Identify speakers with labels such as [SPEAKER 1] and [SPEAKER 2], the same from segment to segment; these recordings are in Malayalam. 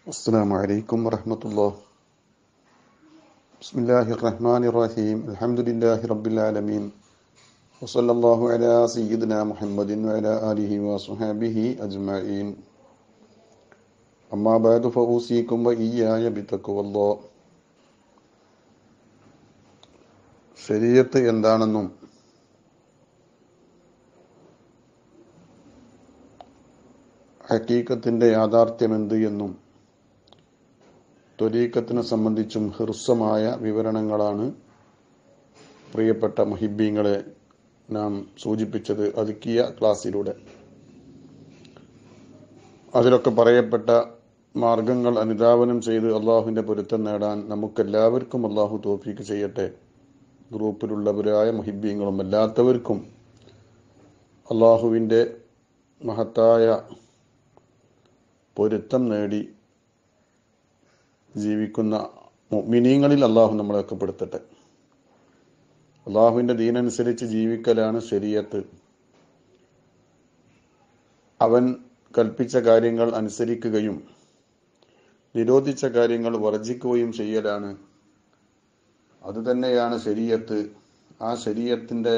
[SPEAKER 1] السلام عليكم ورحمة الله. بسم الله الرحمن الرحيم. الحمد لله رب العالمين. وصلى الله على سيدنا محمد وعلى آله وصحبه أجمعين. أما بعد فأوصيكم وإياي بتقوى الله. ശരീഅത്ത് എന്താണെന്നും ഹഖീഖത്തിന്റെ യാഥാർത്ഥ്യമെന്ത് എന്നും ത്വരീഖത്തിനെ സംബന്ധിച്ചും ഹ്രസ്വമായ വിവരണങ്ങളാണ് പ്രിയപ്പെട്ട മുഹിബ്ബീങ്ങളെ നാം സൂചിപ്പിച്ചത് അതുക്കിയ ക്ലാസ്സിലൂടെ. അതിലൊക്കെ പറയപ്പെട്ട മാർഗങ്ങൾ അനുധാവനം ചെയ്ത് അള്ളാഹുവിൻ്റെ പൊരുത്തം നേടാൻ നമുക്കെല്ലാവർക്കും അള്ളാഹു തൗഫീഖ് ചെയ്യട്ടെ. ഗ്രൂപ്പിലുള്ളവരായ മുഹിബ്ബീങ്ങളും അല്ലാത്തവർക്കും അള്ളാഹുവിൻ്റെ മഹത്തായ പൊരുത്തം നേടി ജീവിക്കുന്ന മുഅ്മിനീങ്ങളിൽ അള്ളാഹു നമ്മളെയൊക്കെ പെടുത്തട്ടെ. അള്ളാഹുവിൻ്റെ ദീനനുസരിച്ച് ജീവിക്കലാണ് ശരീഅത്ത്. അവൻ കൽപ്പിച്ച കാര്യങ്ങൾ അനുസരിക്കുകയും നിരോധിച്ച കാര്യങ്ങൾ വർജിക്കുകയും ചെയ്യലാണ്. അതുതന്നെയാണ് ശരീഅത്ത്. ആ ശരീഅത്തിൻ്റെ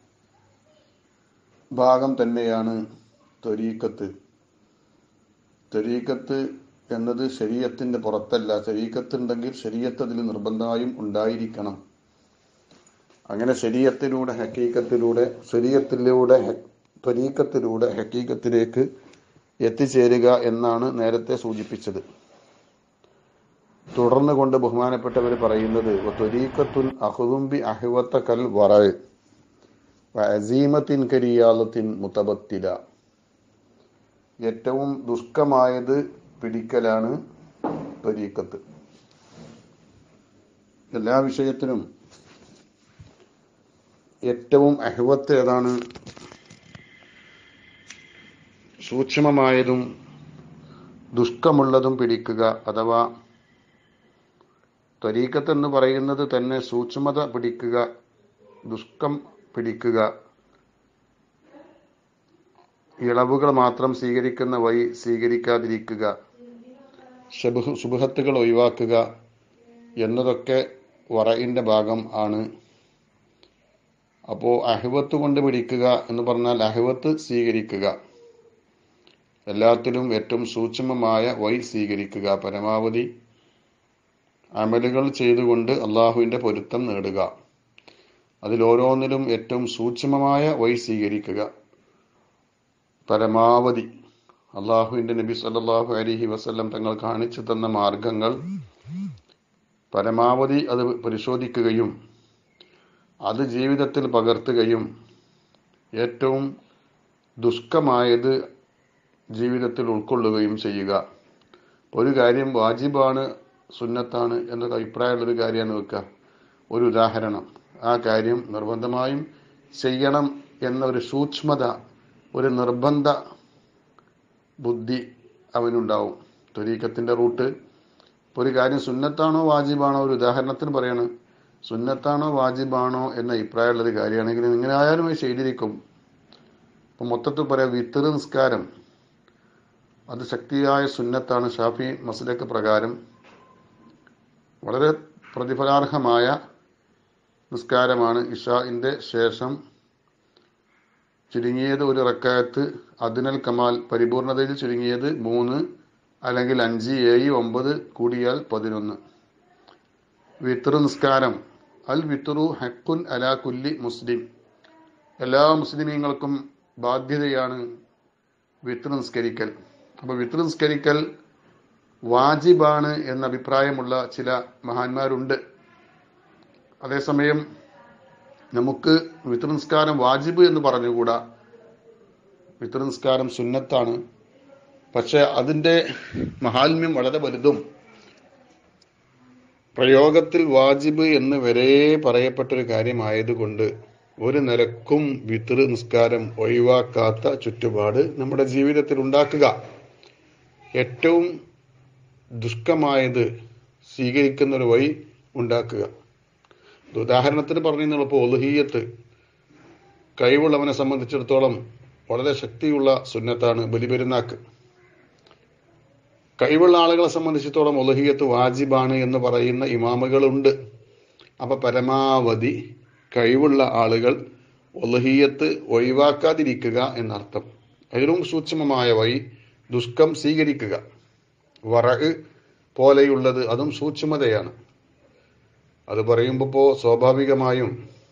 [SPEAKER 1] ഭാഗം തന്നെയാണ് ത്വരീഖത്ത്. ത്വരീഖത്ത് എന്നത് ശരീഅത്തിന്റെ പുറത്തല്ല. ശരീഅത്ത് ഉണ്ടെങ്കിൽ ശരീഅത്ത് അതിൽ നിർബന്ധമായും ഉണ്ടായിരിക്കണം. അങ്ങനെ ശരീഅത്തിലൂടെ ഹഖീഖത്തിലൂടെ ത്വരീഖത്തിലൂടെ ഹഖീഖത്തിലേക്ക് എത്തിച്ചേരുക എന്നാണ് നേരത്തെ സൂചിപ്പിച്ചത്. തുടർന്ന് കൊണ്ട് ബഹുമാനപ്പെട്ടവർ പറയുന്നത് ത്വരീഖത്തുൻ അഖ്ദും ബി അഹ്വത കൽ വറഅ വഅസീമത്തിൻ കരിയാലത്തിൻ മുതബത്തില. ഏറ്റവും ദുഷ്കരമായത് പിടിക്കലാണ് ത്വരീഖത്ത്. എല്ലാ വിഷയത്തിനും ഏറ്റവും അഹ്വത്ത് ഏതാണ്? സൂക്ഷ്മമായതും ദുഷ്കമുള്ളതും പിടിക്കുക. അഥവാ ത്വരീഖത്ത് എന്ന് പറയുന്നത് തന്നെ സൂക്ഷ്മത പിടിക്കുക, ദുഷ്കം പിടിക്കുക, ഇളവുകൾ മാത്രം സ്വീകരിക്കുന്ന വഴി സ്വീകരിക്കാതിരിക്കുക, ശുബ്ഹത്തുകൾ ഒഴിവാക്കുക എന്നതൊക്കെ വറഇന്റെ ഭാഗം ആണ്. അപ്പോൾ അഹ്വത്ത് കൊണ്ട് പിടിക്കുക എന്ന് പറഞ്ഞാൽ അഹ്വത്ത് സ്വീകരിക്കുക, എല്ലാത്തിലും ഏറ്റവും സൂക്ഷ്മമായ വഴി സ്വീകരിക്കുക, പരമാവധി അമലുകൾ ചെയ്തുകൊണ്ട് അള്ളാഹുവിൻ്റെ പൊരുത്തം നേടുക, അതിലോരോന്നിലും ഏറ്റവും സൂക്ഷ്മമായ വഴി സ്വീകരിക്കുക, പരമാവധി അള്ളാഹുവിൻ്റെ നബി സല്ലല്ലാഹു അലൈഹി വസല്ലം തങ്ങൾ കാണിച്ചു തന്ന മാർഗങ്ങൾ പരമാവധി അത് പരിശോധിക്കുകയും അത് ജീവിതത്തിൽ പകർത്തുകയും ഏറ്റവും ദുഷ്കരമായത് ജീവിതത്തിൽ ഉൾക്കൊള്ളുകയും ചെയ്യുക. ഒരു കാര്യം വാജിബാണ്, സുന്നത്താണ് എന്നൊക്കെ അഭിപ്രായമുള്ളൊരു കാര്യമാണ് വെക്കുക. ഒരു ഉദാഹരണം, ആ കാര്യം നിർബന്ധമായും ചെയ്യണം എന്നൊരു സൂക്ഷ്മത, ഒരു നിർബന്ധ ബുദ്ധി അവനുണ്ടാവും. ത്വരീഖത്തിന്റെ റൂട്ട് ഒരു കാര്യം സുന്നത്താണോ വാജിബാണോ, ഒരു ഉദാഹരണത്തിന് പറയാണ്, സുന്നത്താണോ വാജിബാണോ എന്ന അഭിപ്രായമുള്ളൊരു കാര്യമാണെങ്കിൽ ഇങ്ങനെ ആയാലും അത് ചെയ്തിരിക്കും. ഇപ്പം മൊത്തത്തിൽ പറയാം, വിത്ർ നിസ്കാരം അത് ശക്തിയായ സുന്നത്താണ്. ഷാഫി മസ്ലക്ക് പ്രകാരം വളരെ പ്രതിഫലാർഹമായ നിസ്കാരമാണ്. ഇഷാഇന്റെ ശേഷം ചുരുങ്ങിയത് ഒരു റക്അത്ത്, അദ്നൽ കമാൽ പരിപൂർണതയിൽ ചുരുങ്ങിയത് 3 അല്ലെങ്കിൽ 5, 7, 9 കൂടിയാൽ 11. വിത്ർ നിസ്കാരം, അൽ വിത്രു ഹഖ്ഖുൻ അലാ കുല്ലി മുസ്ലിം, എല്ലാ മുസ്ലിമീങ്ങൾക്കും ബാധ്യതയാണ് വിത്ർ നിസ്കരിക്കൽ. അപ്പോൾ വിത്ർ നിസ്കരിക്കൽ വാജിബാണ് എന്ന അഭിപ്രായമുള്ള ചില മഹാന്മാരുണ്ട്. അതേസമയം നമുക്ക് വിത്ർ നിസ്കാരം വാജിബ് എന്ന് പറഞ്ഞുകൂടാ. വിത്ർ നിസ്കാരം സുന്നത്താണ്. പക്ഷെ അതിൻ്റെ മഹാത്മ്യം വളരെ വലുതും പ്രയോഗത്തിൽ വാജിബ് എന്ന് വരെ പറയപ്പെട്ടൊരു കാര്യമായതുകൊണ്ട് ഒരു നിലക്കും വിത്ർ നിസ്കാരം ഒഴിവാക്കാത്ത ചുറ്റുപാട് നമ്മുടെ ജീവിതത്തിൽ ഉണ്ടാക്കുക. ഏറ്റവും ദുഷ്കരമായത് സ്വീകരിക്കുന്ന ഒരു വഴി ഉണ്ടാക്കുക. ഉദാഹരണത്തിന് പറഞ്ഞാൽ ഇപ്പോൾ ഉളുഹിയ്യത്ത് കഴിവുള്ളവനെ സംബന്ധിച്ചിടത്തോളം വളരെ ശക്തിയുള്ള സുന്നത്താണ്. ബലിപെരുന്നാക്ക് കഴിവുള്ള ആളുകളെ സംബന്ധിച്ചിടത്തോളം ഉലഹിയത്ത് വാജിബാണ് എന്ന് പറയുന്ന ഇമാമുകളുണ്ട്. അപ്പൊ പരമാവധി കഴിവുള്ള ആളുകൾ ഉലഹിയത്ത് ഒഴിവാക്കാതിരിക്കുക എന്നർത്ഥം. അതിലും സൂക്ഷ്മമായ വഴി ദുഷ്കം സ്വീകരിക്കുക. വറഅ് പോലെയുള്ളത് അതും സൂക്ഷ്മതയാണ്. അത് പറയുമ്പോൾ സ്വാഭാവികമായും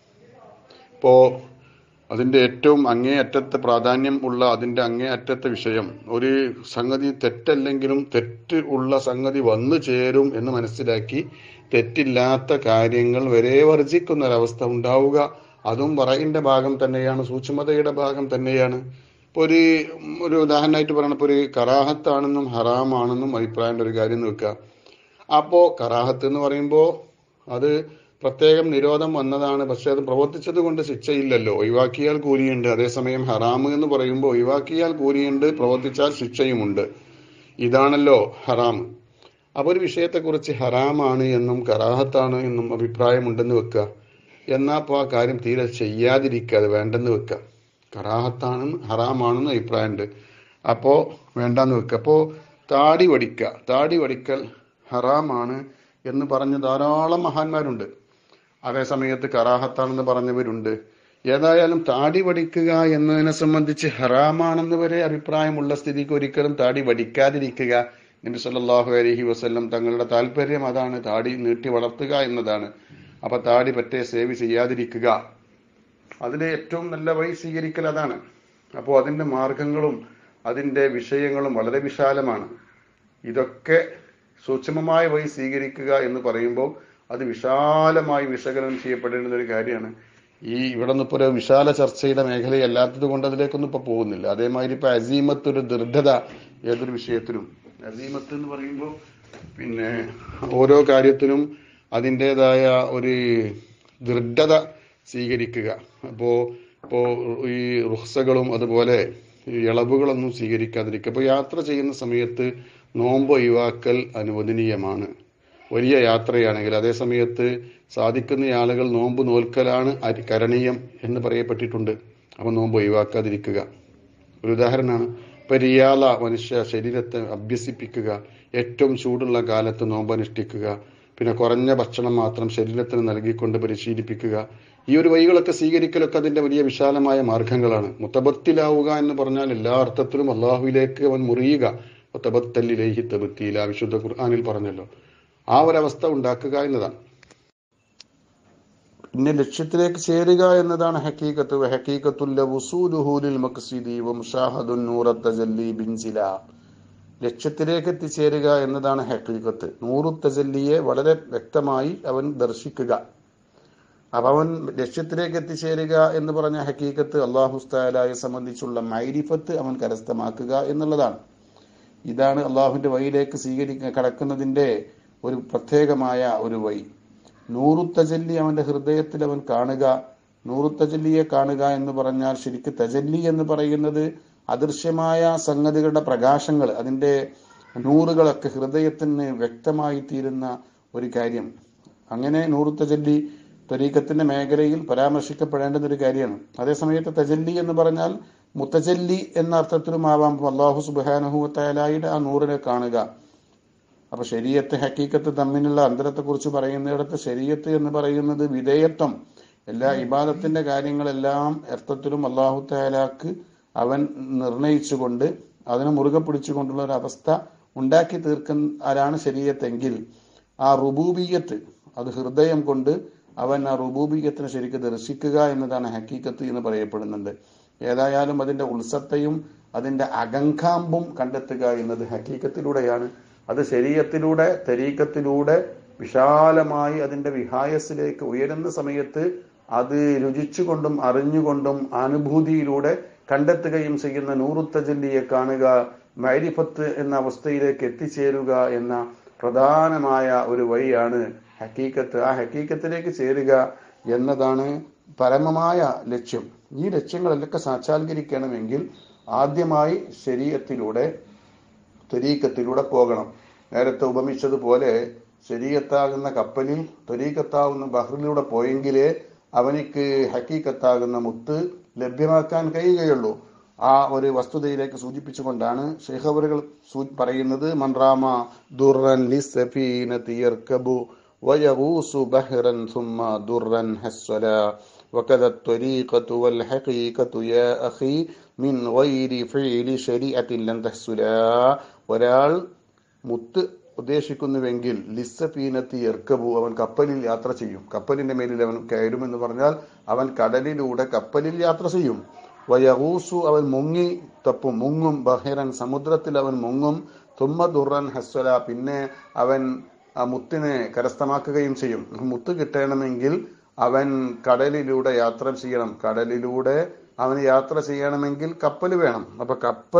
[SPEAKER 1] അതിൻ്റെ ഏറ്റവും അങ്ങേയറ്റത്തെ പ്രാധാന്യം ഉള്ള അതിൻ്റെ അങ്ങേയറ്റത്തെ വിഷയം ഒരു സംഗതി തെറ്റല്ലെങ്കിലും തെറ്റ് ഉള്ള സംഗതി വന്നു ചേരും എന്ന് മനസ്സിലാക്കി തെറ്റില്ലാത്ത കാര്യങ്ങൾ വരെ വർജിക്കുന്ന ഒരവസ്ഥ ഉണ്ടാവുക, അതും വറഇന്റെ ഭാഗം തന്നെയാണ്, സൂക്ഷ്മതയുടെ ഭാഗം തന്നെയാണ്. ഇപ്പോൾ ഒരു ഉദാഹരണമായിട്ട് പറയണപ്പോൾ ഒരു കറാഹത്താണെന്നും ഹറാമാണെന്നും അഭിപ്രായൻ്റെ ഒരു കാര്യം വെക്കുക. അപ്പോൾ കറാഹത്ത് എന്ന് പറയുമ്പോൾ അത് പ്രത്യേകം നിരോധം വന്നതാണ്, പക്ഷെ അത് പ്രവർത്തിച്ചത് കൊണ്ട് ശിക്ഷയില്ലല്ലോ, ഒഴിവാക്കിയാൽ കൂലിയുണ്ട്. അതേസമയം ഹറാമ് എന്ന് പറയുമ്പോൾ ഒഴിവാക്കിയാൽ കൂലിയുണ്ട്, പ്രവർത്തിച്ചാൽ ശിക്ഷയുമുണ്ട്. ഇതാണല്ലോ ഹറാമ്. അപ്പോൾ ഒരു വിഷയത്തെക്കുറിച്ച് ഹറാമാണ് എന്നും കറാഹത്താണ് എന്നും അഭിപ്രായമുണ്ടെന്ന് വെക്കുക. എന്നാൽ അപ്പോൾ ആ കാര്യം തീരെ ചെയ്യാതിരിക്കുക, അത് വേണ്ടെന്ന് വെക്കുക. കറാഹത്താണെന്ന് ഹറാമാണെന്ന് അഭിപ്രായമുണ്ട്, അപ്പോൾ വേണ്ടെന്ന് വെക്കുക. അപ്പോൾ താടി വടിക്കൽ ഹറാമാണ് എന്ന് പറഞ്ഞ ധാരാളം മഹാന്മാരുണ്ട്. അതേ സമയത്ത് കറാഹത്താണെന്ന് പറഞ്ഞവരുണ്ട്. ഏതായാലും താടി വടിക്കുക എന്നതിനെ സംബന്ധിച്ച് ഹറാമാണെന്ന് വരെ അഭിപ്രായമുള്ള സ്ഥിതിക്ക് ഒരിക്കലും താടി വടിക്കാതിരിക്കുക. നബി സല്ലല്ലാഹു അലൈഹി വസല്ലം തങ്ങളുടെ താല്പര്യം അതാണ്, താടി നീട്ടി വളർത്തുക എന്നതാണ്. അപ്പൊ താടി പറ്റേ സേവ് ചെയ്യാതിരിക്കുക, അതിലെ ഏറ്റവും നല്ല വഴി സ്വീകരിക്കൽ അതാണ്. അപ്പോൾ അതിന്റെ മാർഗങ്ങളും അതിന്റെ വിഷയങ്ങളും വളരെ വിശാലമാണ്. ഇതൊക്കെ സൂക്ഷ്മമായ വഴി സ്വീകരിക്കുക എന്ന് പറയുമ്പോൾ അത് വിശാലമായി വിശകലനം ചെയ്യപ്പെടേണ്ടുന്ന ഒരു കാര്യമാണ്. ഇവിടെ നിന്നിപ്പോൾ ഒരു വിശാല ചർച്ചയുടെ മേഖലയല്ലാത്തത് കൊണ്ട് അതിലേക്കൊന്നും ഇപ്പൊ പോകുന്നില്ല. അതേമാതിരി ഇപ്പൊ അസീമത്ത്, ഒരു ദൃഢത ഏതൊരു വിഷയത്തിലും. അസീമത്ത് എന്ന് പറയുമ്പോൾ ഓരോ കാര്യത്തിനും അതിൻ്റെതായ ഒരു ദൃഢത സ്വീകരിക്കുക. ഇപ്പോ ഈ റുഖ്സകളും അതുപോലെ ഇളവുകളൊന്നും സ്വീകരിക്കാതിരിക്കുക. ഇപ്പോൾ യാത്ര ചെയ്യുന്ന സമയത്ത് നോമ്പ് ഒഴിവാക്കൽ അനുവദനീയമാണ്, വലിയ യാത്രയാണെങ്കിൽ. അതേ സമയത്ത് സാധിക്കുന്ന ആളുകൾ നോമ്പ് നോൽക്കലാണ് കരണീയം എന്ന് പറയപ്പെട്ടിട്ടുണ്ട്. അപ്പം നോമ്പ് ഒഴിവാക്കാതിരിക്കുക ഒരു ഉദാഹരണമാണ്. ഇപ്പൊ റിയാള, മനുഷ്യ ശരീരത്തെ അഭ്യസിപ്പിക്കുക, ഏറ്റവും ചൂടുള്ള കാലത്ത് നോമ്പ് അനുഷ്ഠിക്കുക, പിന്നെ കുറഞ്ഞ ഭക്ഷണം മാത്രം ശരീരത്തിന് നൽകിക്കൊണ്ട് പരിശീലിപ്പിക്കുക. ഈ ഒരു വഴികളൊക്കെ സ്വീകരിക്കലൊക്കെ അതിന്റെ വലിയ വിശാലമായ മാർഗങ്ങളാണ്. മുത്തബത്തിലാവുക എന്ന് പറഞ്ഞാൽ എല്ലാ അർത്ഥത്തിലും അള്ളാഹുവിലേക്ക് അവൻ മുറിയുക. മുത്തബത്തല്ലിലേഹി തബത്തീല, വിശുദ്ധ ഖുർആനിൽ പറഞ്ഞല്ലോ. ആ ഒരവസ്ഥ ഉണ്ടാക്കുക എന്നതാണ്. പിന്നെ ലക്ഷ്യത്തിലേക്ക് ചേരുക എന്നതാണ് ഹഖീഖത്ത്. ഹഖീഖത്തുൽ വസൂലുഹു ലിൽ മഖ്സിദി വമുശാഹദുൻ നൂറത്ത് തജല്ലി ബിൻസില. ലക്ഷ്യത്തിലേക്ക് എത്തിച്ചേരുക എന്നതാണ് ഹഖീഖത്ത്. നൂറുത്ത് തജല്ലിയെ വളരെ വ്യക്തമായി അവൻ ദർശിക്കുക. അപ്പൊ അവൻ ലക്ഷ്യത്തിലേക്ക് എത്തിച്ചേരുക എന്ന് പറഞ്ഞ ഹഖീഖത്ത് അല്ലാഹു തആലയെ സംബന്ധിച്ചുള്ള മൈരിഫത്ത് അവൻ കരസ്ഥമാക്കുക എന്നുള്ളതാണ്. ഇതാണ് അള്ളാഹുവിന്റെ വഴിയിലേക്ക് കടക്കുന്നതിന്റെ ഒരു പ്രത്യേകമായ ഒരു വഴി. നൂറുത്തജല്ലി അവന്റെ ഹൃദയത്തിൽ അവൻ കാണുക. നൂറുത്തജല്ലിയെ കാണുക എന്ന് പറഞ്ഞാൽ ശരിക്ക് തജല്ലി എന്ന് പറയുന്നത് അദൃശ്യമായ സംഗതികളുടെ പ്രകാശങ്ങൾ, അതിന്റെ നൂറുകളൊക്കെ ഹൃദയത്തിന് വ്യക്തമായി തീരുന്ന ഒരു കാര്യം. അങ്ങനെ നൂറുത്തജല്ലി ത്വരീഖത്തിന്റെ മേഖലയിൽ പരാമർശിക്കപ്പെടേണ്ടുന്ന ഒരു കാര്യമാണ്. അതേസമയത്ത് തജല്ലി എന്ന് പറഞ്ഞാൽ മുത്തജല്ലി എന്ന അർത്ഥത്തിലും ആവാം. അല്ലാഹു സുബ്ഹാനഹു വ തആലയുടെ ആ നൂറിനെ കാണുക. അപ്പൊ ശരീഅത്ത് ഹഖീഖത്ത് തമ്മിലുള്ള അന്തരത്തെക്കുറിച്ച് പറയുന്നിടത്ത് ശരീഅത്ത് എന്ന് പറയുന്നത് വിധേയത്വം, എല്ലാ ഇബാദത്തിന്റെ കാര്യങ്ങളെല്ലാം അർത്ഥത്തിലും അല്ലാഹു തആലാക്ക് അവൻ നിർണയിച്ചുകൊണ്ട് അതിനെ മുറുകെ പിടിച്ചുകൊണ്ടുള്ള ഒരു അവസ്ഥ ഉണ്ടാക്കി തീർക്കുന്നതാണ് ശരീഅത്തെങ്കിൽ, ആ റുബൂബിയ്യത്ത് അത് ഹൃദയം കൊണ്ട് അവൻ ആ റുബൂബിയ്യത്തിനെ ശരിക്കും ദർശിക്കുക എന്നതാണ് ഹഖീഖത്ത് എന്ന് പറയപ്പെടുന്നുണ്ട്. ഏതായാലും അതിന്റെ ഉത്സത്തെയും അതിന്റെ അകങ്കാമ്പും കണ്ടെത്തുക എന്നത് ഹഖീഖത്തിലൂടെയാണ്. അത് ശരീഅത്തിലൂടെ, തരീഖത്തിലൂടെ വിശാലമായി അതിന്റെ വിഹായസിലേക്ക് ഉയരുന്ന സമയത്ത് അത് രുചിച്ചുകൊണ്ടും അറിഞ്ഞുകൊണ്ടും അനുഭൂതിയിലൂടെ കണ്ടെത്തുകയും ചെയ്യുന്ന നൂറുത്തജല്ലിയെ കാണുക, മൈരിഫത്ത് എന്ന അവസ്ഥയിലേക്ക് എത്തിച്ചേരുക എന്ന പ്രധാനമായ ഒരു വഴിയാണ് ഹഖീഖത്ത്. ആ ഹഖീഖത്തിലേക്ക് ചേരുക എന്നതാണ് പരമമായ ലക്ഷ്യം. ഈ ലക്ഷ്യങ്ങളെല്ലാം സാക്ഷാത്കരിക്കണമെങ്കിൽ ആദ്യമായി ശരീഅത്തിലൂടെ, ത്വരീഖത്തിലൂടെ പോകണം. നേരത്തെ ഉപമിച്ചതുപോലെ ശരീഅത്താകുന്ന കപ്പലിൽ ത്വരീഖത്താവുന്ന ബഹറിലൂടെ പോയെങ്കിലേ അവനിക്ക് ഹഖീഖത്താകുന്ന മുത്ത് ലഭ്യമാക്കാൻ കഴിയുകയുള്ളൂ. ആ ഒരു വസ്തുതയിലേക്ക് സൂചിപ്പിച്ചുകൊണ്ടാണ് ശൈഖ് അവറുകൾ പറയുന്നത്, മൻറാമ ദുർറൻ ലിസ്സഫീനതി യർകബു വയഗൂസു ബഹ്റൻ സുമ്മ ദുർറൻ ഹസ്സല വകദ الطريقة والحقيقة يا أخي من غير فعل شريعة لن تحصل. ഒരാൾ മുത്ത് ഉദ്ദേശിക്കുന്നുവെങ്കിൽ ലിസ്സഫീനത്തി യർകബു, അവൻ കപ്പലിൽ യാത്ര ചെയ്യും. കപ്പലിന്റെ മേലിൽ അവൻ കയറുമെന്ന് പറഞ്ഞാൽ അവൻ കടലിലൂടെ കപ്പലിൽ യാത്ര ചെയ്യും. വയഗൂസു, അവൻ മുങ്ങി തപ്പും, മുങ്ങും, ബഹിറൻ, സമുദ്രത്തിൽ അവൻ മുങ്ങും, തുമ്മ ദുർറൻ ഹസ്വല, പിന്നെ അവൻ മുത്തിനെ കരസ്ഥമാക്കുകയും ചെയ്യും. മുത്ത് കിട്ടണമെങ്കിൽ അവൻ കടലിലൂടെ യാത്ര ചെയ്യണം. കടലിലൂടെ അവന് യാത്ര ചെയ്യണമെങ്കിൽ കപ്പൽ വേണം. അപ്പൊ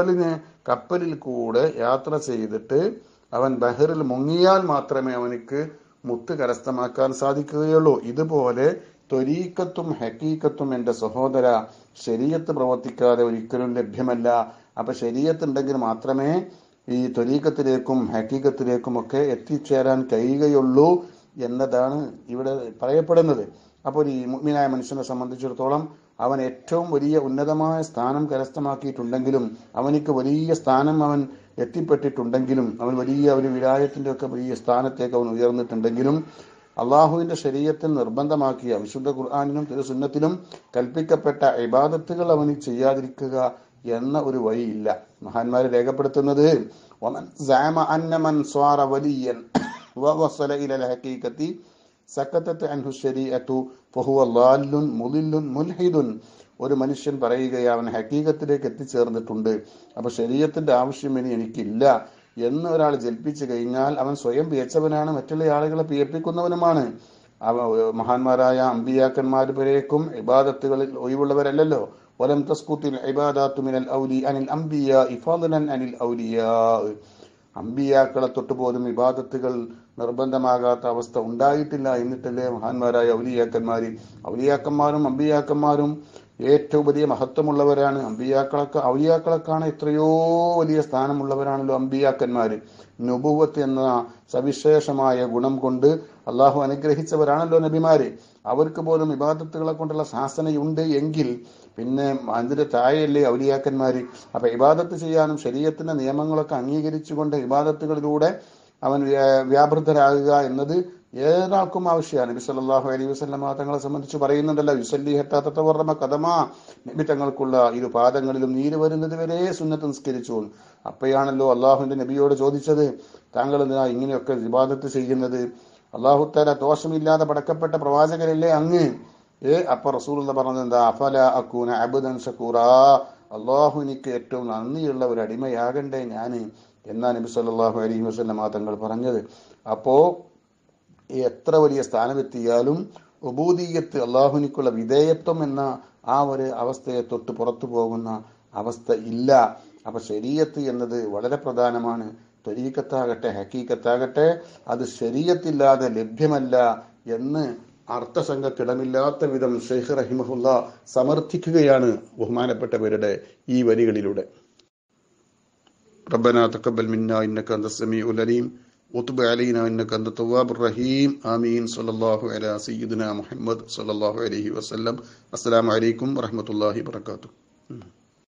[SPEAKER 1] കപ്പലിൽ കൂടെ യാത്ര ചെയ്തിട്ട് അവൻ ബഹറിൽ മുങ്ങിയാൽ മാത്രമേ അവനിക്ക് മുത്ത് കരസ്ഥമാക്കാൻ സാധിക്കുകയുള്ളൂ. ഇതുപോലെ ത്വരീക്കത്തും ഹക്കീക്കത്തും എന്റെ സഹോദര ശരീഅത്ത് പ്രവർത്തിക്കാതെ ഒരിക്കലും ലഭ്യമല്ല. അപ്പൊ ശരീഅത്ത് ഉണ്ടെങ്കിൽ മാത്രമേ ഈ ത്വരീക്കത്തിലേക്കും ഹക്കീക്കത്തിലേക്കും ഒക്കെ എത്തിച്ചേരാൻ കഴിയുകയുള്ളൂ എന്നതാണ് ഇവിടെ പറയപ്പെടുന്നത്. അപ്പോൾ ഈ മുഅ്മിനായ മനുഷ്യനെ സംബന്ധിച്ചിടത്തോളം അവൻ ഏറ്റവും വലിയ ഉന്നതമായ സ്ഥാനം കരസ്ഥമാക്കിയിട്ടുണ്ടെങ്കിലും, അവനിക്ക് വലിയ സ്ഥാനം അവൻ എത്തിപ്പെട്ടിട്ടുണ്ടെങ്കിലും, അവൻ വലിയ ഒരു വിലായത്തിന്റെ ഒക്കെ വലിയ സ്ഥാനത്തേക്ക് അവൻ ഉയർന്നിട്ടുണ്ടെങ്കിലും, അള്ളാഹുവിന്റെ ശരീഅത്തിൽ നിർബന്ധമാക്കിയ വിശുദ്ധ ഖുർആനിലും തിരുസുന്നത്തിലും കൽപ്പിക്കപ്പെട്ട ഇബാദത്തുകൾ അവന് ചെയ്യാതിരിക്കുക എന്ന ഒരു വഴിയില്ല. മഹാന്മാര് രേഖപ്പെടുത്തുന്നത്, വമൻ സഅമ അന്ന മൻ സ്വാറ വലിയൻ വവസല ഇലൽ ഹഖീഖത്തി സക്കത്തത്ത് അൻഹു ശരീഅത്തു ഫഹുവ ളാല്ലുൻ മുളില്ലുൻ മുൽഹിദുൻ. ഒരു മനുഷ്യൻ പറയുകയാണ് അവൻ ഹഖീഖത്തിലേക്ക് എത്തിച്ചേർന്നിട്ടുണ്ട്, അപ്പൊ ശരീഅത്തിന്റെ ആവശ്യം ഇനി എനിക്കില്ല എന്ന് ഒരാൾ ജൽപ്പിച്ചു കഴിഞ്ഞാൽ അവൻ സ്വയം പിയച്ചവനാണ്, മറ്റുള്ള ആളുകളെ പിയപ്പിക്കുന്നവനുമാണ്. മഹാന്മാരായ അമ്പിയാക്കന്മാര് വരേക്കും ഇബാദത്തുകളിൽ ഒഴിവുള്ളവരല്ലല്ലോ. വലം തസ്കുത്തിൽ ഇബാദാത്തു മിനൽ ഔലി അനിൽ അംബിയാ ഫളലൻ അനിൽ ഔലിയാ. അമ്പിയാക്കളെ തൊട്ടുപോലും ഇബാദത്തുകൾ നിർബന്ധമാകാത്ത അവസ്ഥ ഉണ്ടായിട്ടില്ല. എന്നിട്ടല്ലേ മഹാന്മാരായ ഔലിയാക്കന്മാരും അമ്പിയാക്കന്മാരും ഏറ്റവും വലിയ മഹത്വമുള്ളവരാണ്. ഔലിയാക്കളെക്കാണ് എത്രയോ വലിയ സ്ഥാനമുള്ളവരാണല്ലോ അമ്പിയാക്കന്മാര്. നുബുവത്ത് എന്ന സവിശേഷമായ ഗുണം കൊണ്ട് അള്ളാഹു അനുഗ്രഹിച്ചവരാണല്ലോ നബിമാര്. അവർക്ക് പോലും ഇബാദത്തുകളെ കൊണ്ടുള്ള ശാസനയുണ്ട് എങ്കിൽ പിന്നെ അതിന്റെ താഴെയല്ലേ ഔലിയാക്കന്മാര്. അപ്പൊ ഇബാദത്ത് ചെയ്യാനും ശരീഅത്തിന്റെ നിയമങ്ങളൊക്കെ അംഗീകരിച്ചുകൊണ്ട് ഇബാദത്തുകളിലൂടെ അവൻ വ്യാപൃതരാകുക എന്നത് ഏതൊരാൾക്കും ആവശ്യമാണ്. നബി സല്ലല്ലാഹു അലൈഹി വസല്ലം തങ്ങളെ സംബന്ധിച്ച് പറയുന്നുണ്ടല്ലോ, യുസല്ലി ഹത്താ തതവർറമ ഖദമാ, നബി തങ്ങൾക്കുള്ള ഇരു പാദങ്ങളിലും നീര് വരുന്നത് വരെ സുന്നത്ത് നിസ്കരിച്ചു. അപ്പോഴാണല്ലോ അള്ളാഹുവിന്റെ നബിയോട് ചോദിച്ചത്, താങ്കൾ എന്തിനാ ഇങ്ങനെയൊക്കെ ഇബാദത്ത് ചെയ്യുന്നത്? അള്ളാഹു തആല ദോഷമില്ലാതെ പടക്കപ്പെട്ട പ്രവാചകരല്ലേ അങ്ങ്? അപ്പൊ റസൂലുള്ളാഹി പറഞ്ഞത് എന്താ? അഫല അകൂന അബ്ദൻ ശകൂറാ, അള്ളാഹു എനിക്ക് ഏറ്റവും നന്ദിയുള്ള ഒരു അടിമയാകണ്ടേ ഞാൻ എന്നാ നബി സല്ലല്ലാഹു അലൈഹി വസല്ലം തങ്ങൾ പറഞ്ഞത്. അപ്പോ എത്ര വലിയ സ്ഥാനമെത്തിയാലും ഉബൂദിയ്യത്ത്, അള്ളാഹുവിനുള്ള വിധേയത്വം എന്ന ആ ഒരു അവസ്ഥയെ തൊട്ട് പുറത്തു പോകുന്ന അവസ്ഥ ഇല്ല. അപ്പൊ ശരീഅത്ത് എന്നത് വളരെ പ്രധാനമാണ്. ത്വരീഖത്താകട്ടെ ഹഖീഖത്താകട്ടെ അത് ശരീഅത്തില്ലാതെ ലഭ്യമല്ല എന്ന് അർത്ഥസംഘക്കിടമില്ലാത്ത വിധം ശൈഖ് റഹിമഹുല്ലാ സമർത്ഥിക്കുകയാണ് ബഹുമാനപ്പെട്ടവരുടെ ഈ വരികളിലൂടെ. റബ്ബനാ തഖബ്ബൽ മിന്നാ ഇന്നക അൻതസ് സമീഉൽ അലീം വതുബ് അലൈനാ ഇന്നക അൻതത് തവ്വാബുർ റഹീം. ആമീൻ. സല്ലല്ലാഹു അലാ സയ്യിദിനാ മുഹമ്മദ് സല്ലല്ലാഹു അലൈഹി വസല്ലം. അസ്സലാമു അലൈക്കും വറഹ്മത്തുള്ളാഹി വബറകാതുഹു.